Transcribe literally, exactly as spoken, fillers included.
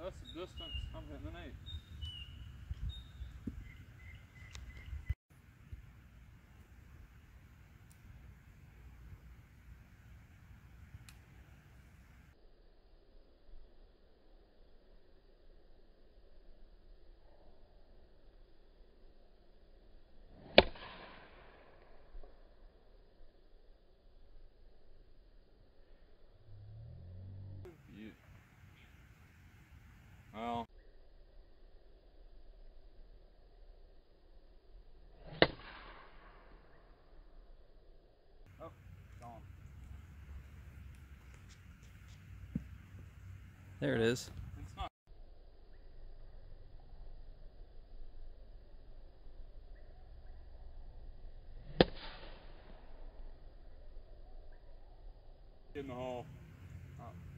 that's the distance I'm hitting the eight. You, well. Oh, gone. There it is. It's not. In the hole. Oh.